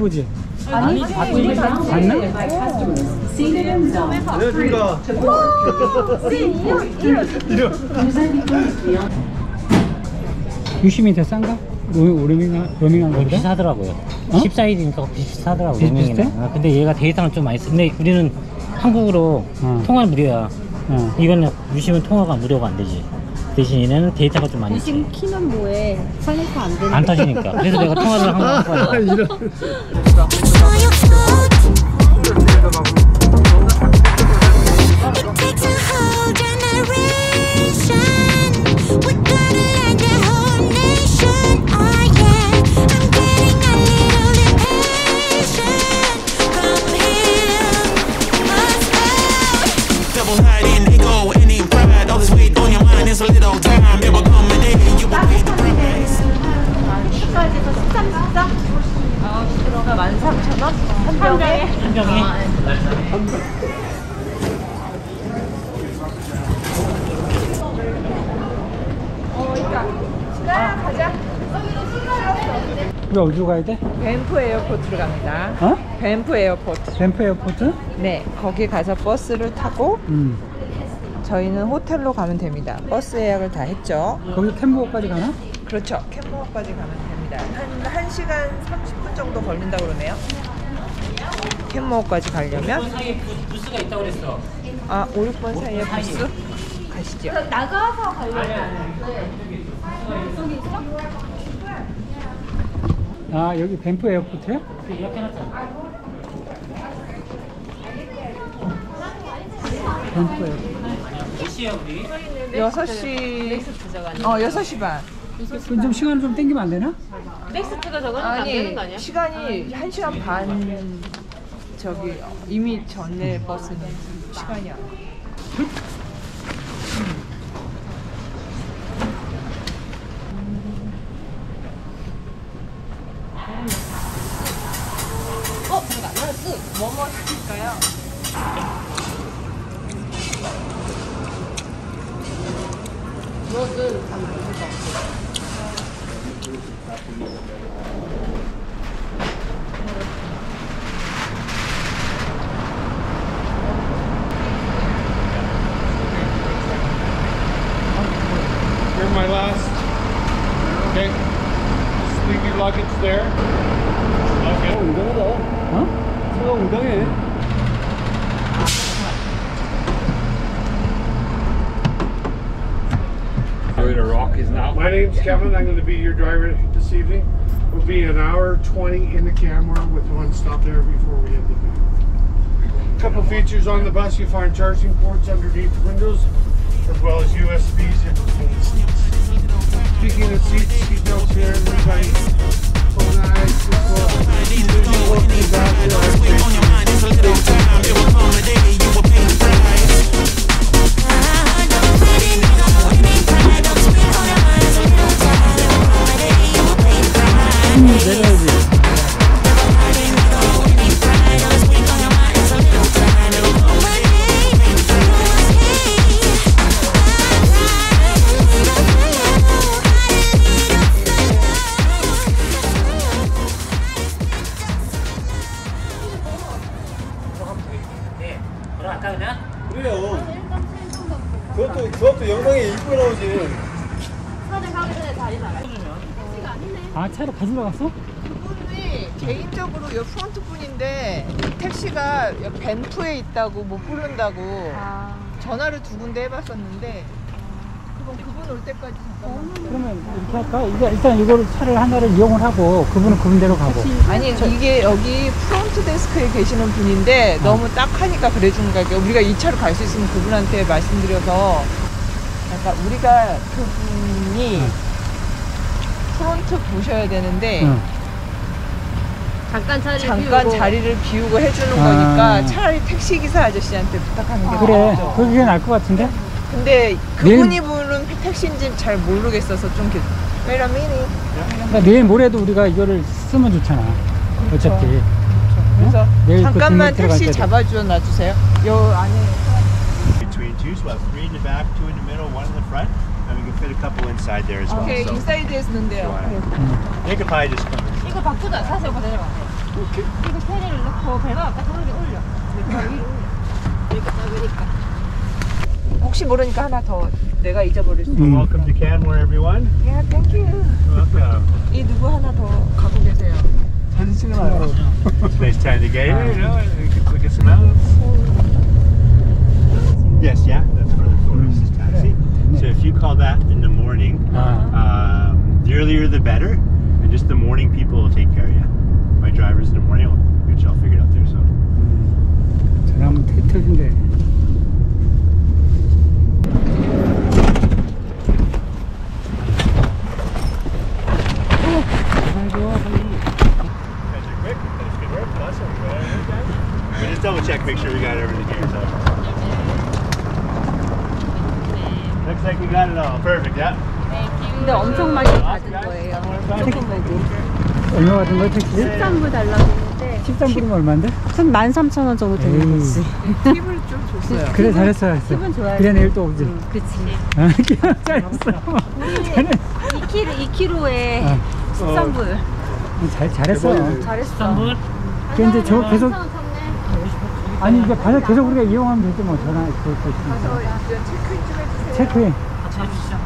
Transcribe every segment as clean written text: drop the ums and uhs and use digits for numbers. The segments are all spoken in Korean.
보지? 아니, 봤나? 안녕하십니까. 유심히 더 싼가? 로밍한 거보다? 비슷하더라고요. 어? 14일이니까 비슷하더라고요. 비슷비슷해? 로밍이랑. 근데 얘가 데이터는 좀 많이 쓰는데 우리는 한국으로 통화 무료야. 이거는 유심은 통화가 무료가 안 되지. 대신 얘네는 데이터가 좀 많이 대신 키는 뭐해? 선에서 안 되는. 안 터지니까. 그래서 내가 통화를 한번 하고 이런. 그러면 13,000원? 한 병에? 한 병에? 가자. 우리 어디로 가야 돼? 밴프 에어포트로 갑니다. 어? 밴프 에어포트. 밴프 에어포트? 네, 거기 가서 버스를 타고 저희는 호텔로 가면 됩니다. 버스 예약을 다 했죠. 거기 캔버거까지 가나? 그렇죠. 캔버거까지 가면 됩니다. 한 1시간 30분 정도 걸린다고 그러네요. 캔버거까지 가려면 사이에 부스가 있다고 그랬어. 아, 5, 6번 사이에 버스 가시죠. 나가서 가려고. 아, 여기 밴프 에어포트야? 이렇게 해놨잖아. 밴프 에어포트. 몇 시에요 우리? 6시 6시 반. 그럼 좀 시간을 좀 땡기면 안 되나? 넥스트가 저거는 안 되는 거 아니야? 시간이 1시간 반 저기 이미 전에 버스는 시간이 안 돼. 뭐뭐 시킬까요? 뭐든 다 먹을 것 같아. You're my last. Okay. Just leave your luggage there. Okay. 웅덩하다. 어? 차가 웅덩해. My name's Kevin. I'm going to be your driver this evening. We'll be an hour 20 in the camera with one stop there before we hit the booth. Couple features on the bus. You find charging ports underneath the windows, as well as USBs in between the seats. Speaking of seats, seat belts here, everybody. So nice. 들어갈까 그냥? 그래요. 그것도 영상에 이쁘게 나오지. 서대 가기 전에 자리 나가. 아, 차로 가지러 갔어? 그분이 개인적으로 이 프론트 분인데 택시가 여기 밴프에 있다고 못 부른다고 전화를 두 군데 해봤었는데 그럼 그분 올 때까지 잠깐만. 그러면 이렇게 할까? 일단 이거를 차를 하나를 이용을 하고 그분은 그분대로 가고. 아니 이게 여기 프론트 데스크에 계시는 분인데 너무 딱하니까 그래준 거야. 그러니까 우리가 이 차로 갈 수 있으면 그분한테 말씀드려서 그러니까 우리가 그분이 프론트 보셔야 되는데 잠깐 자리를 비우고 해주는 거니까 차라리 택시기사 아저씨한테 부탁하는 게 그래, 낫죠. 그게 나을 것 같은데? 근데 그분이 부른 택시인지 잘 모르겠어서 좀 wait a minute. 그러니까 내일 모레도 우리가 이거를 쓰면 좋잖아. 그렇죠. 어차피. 그래서 내일 잠깐만 그 들어갈 택시 때도. 잡아줘 놔주세요. 요 안에 Between two, so we'll have 3 in the back, 2 in the middle, 1 in the front, and we can fit a couple inside there as well. 오케이 So 인사이드에서 넣는데요. they could probably just come in. 이거 바꾸자. 사실 이거 내려가. 이거 캐리를 넣고 배가 아까 돌리 올려. 배가 위로 올려. 이렇게 작으니까. 혹시 모르니까 하나 더 내가 잊어버릴 수 있어. Welcome to Canmore, everyone. 야, 땡큐. Welcome. 이 누구 하나 더 갖고 계세요. It's a nice time to get here, you know, and look at some mountains. Yes, yeah, that's for the forest taxi. So if you call that in the morning, the earlier the better, and just the morning people will take care of you. My drivers in the morning will get you all figured out there. So 저라면 태틀인데. guys are quick. That's good work. Awesome. But just double check, make sure we got everything here. So looks like we got it all. Perfect. Yeah. 근데 엄청 많이 받은 거예요. 얼마 받은 거야, 택시? 13불 달라고 했는데 13불이면 얼마인데? 한 13,000원 정도 되는 거지. 팁을 좀 줬어요. 그래, 잘했어, 잘했어. 기분 좋아요. 그래, 내일 또 오지. 그치. 잘했어. 2kg에 13불. 잘했어. 잘했어. 13불? 근데 저거 계속, 아니, 이제 가서 계속 우리가 이용하면 되지, 뭐, 전화, 그거 있으니까. 가서 이제 체크인 좀 해주세요. 체크인. 같이 해주시죠.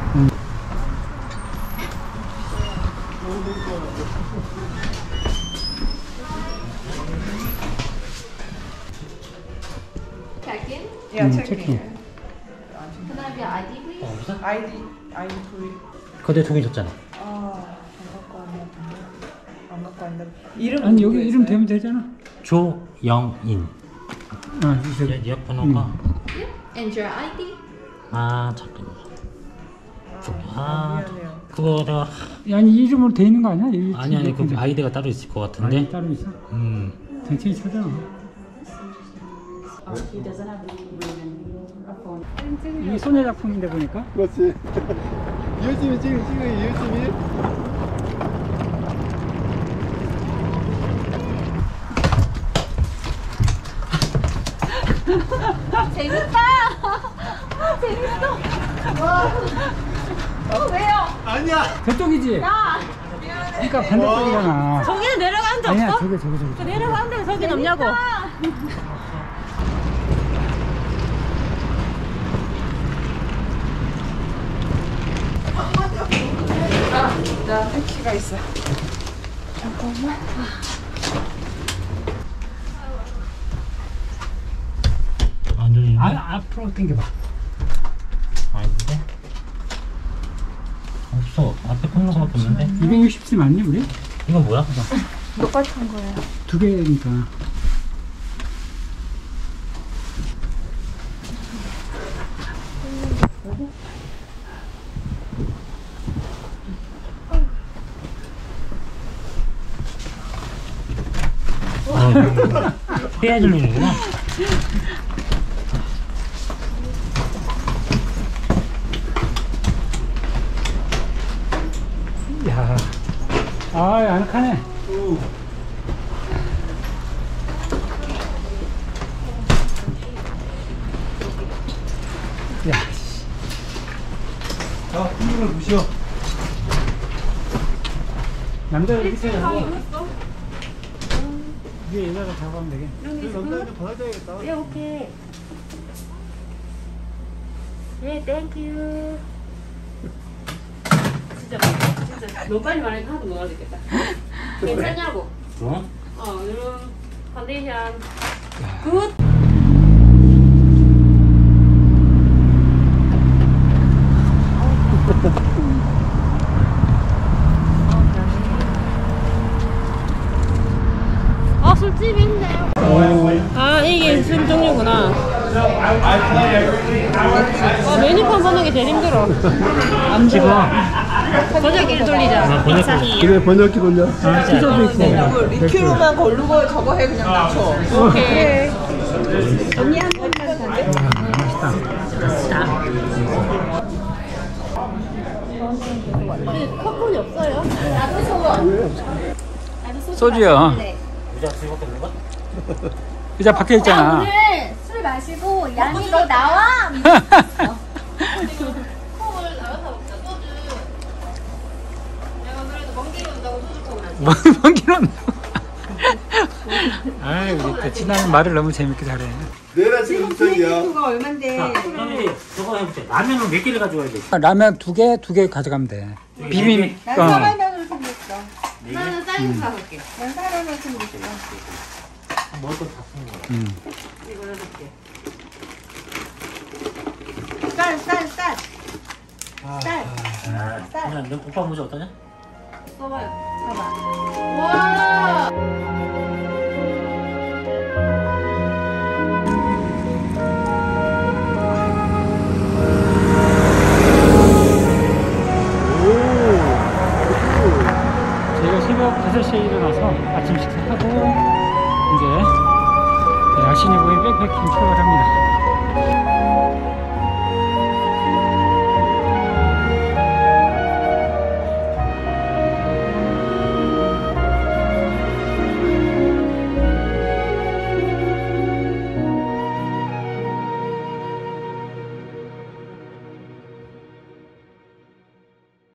check-in? 야, 체크인. 체크인. Can I have your ID please? 없어? 아이디 프리. 그때 종이 줬잖아. 안 갖고 왔나? 이름 아니, 여기 이름 대면 되잖아. 조영인. 아, 저기. 예약 번호가. And your ID? 아 잠깐만. 아 미안해요. 그거 내가 아니, 이름으로 돼 있는 거 아니야? 여기 아니 그 근데. 아이디가 따로 있을 것 아니, 같은데. 따로 있어? 음. 천천히 찾아. 이게 소녀 작품인데 보니까. 그렇지. 요즘에 지금 요즘에. 재밌다! 재밌어! 와. 왜요? 아니야. 저쪽이지? 야! 그러니까 반대쪽이잖아. 저기는 내려가는 데 아니야, 없어? 저기. 내려가는 데가 저긴 없냐고? 나 택시가 있어. 안 들리네. 앞으로 당겨봐. 아닌데? 없어. 앞에 꽂는 거밖에 없는데. 260쯤 맞니, 우리? 이건 뭐야? 똑같은 거예요. 두 개니까. 해야 들리는구나. 야, 아늑하네. 야, 씨. 자, 이걸 보시오. 남자를 이렇게 잡고 위에 여자가 잡아가면 되게. 남자한테 받아야겠다. 예, 오케이. 예, 땡큐. 진짜 너무 빨리 말하니까 하나도 못 알아듣겠다. 괜찮냐고? 어? 이런 컨디션 굿. 술집 있네요. 아, 이게 술 종류구나. 메뉴판 보는 게 제일 힘들어. 안 찍어. 번역기를 돌리자. 그래, 번역기 돌려. 피자도 있고. 리큐로만 고르고 저거 해 그냥 낮춰. 오케이. 언니 한 번만 더. 커플이 없어요? 소주요. 의자 수밖에 없는 거야? 의자 밖에 있잖아. 오늘 술 마시고 양이도 나와. 먼 길은 아, 우리 또 진아는 말을 너무 재밌게 잘해. 지금 비행기표가 얼만데? 형님 저거 해보세요. 라면은 몇 개를 가져와야 돼? 라면 두 개 가져가면 돼. 비빔. 난 사발면으로 생겼어. 나는 쌀국수 할게. 난 사발면 생겼어. 먹을 거다 쓰는 거야. 이거 해볼게. 쌀. 쌀. 그냥 너 오빠 모자 어떠냐? 써봐요. 봐봐. 와. 저희가 새벽 5시에 일어나서 아침 식사하고 이제 야신이 보인 백패킹 출발합니다.